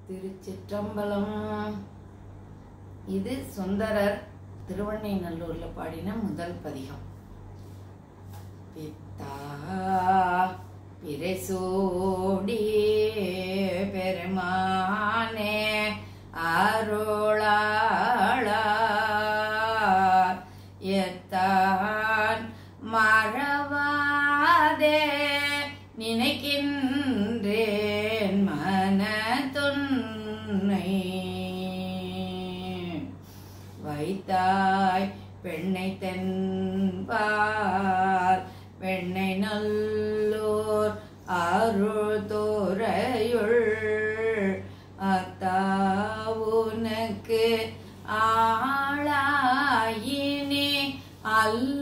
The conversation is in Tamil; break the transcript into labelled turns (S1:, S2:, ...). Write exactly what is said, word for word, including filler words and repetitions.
S1: திருச்சிற்றம்பலம். இது சுந்தரர் திருவண்ணைநல்லூர்ல பாடின முதல் பதிகம். பித்தா பிறைசூடி பெருமானே அருளாளா எத்தான் மறவாதே நினைக்கின்றேன் மனத்துன்னை வைத்தாய் பெண்ணை தென்பால் வெண்ணை நல்லூர் அருள் தோரையுள் அத்தாவுனக்கு ஆளாயினே அல்ல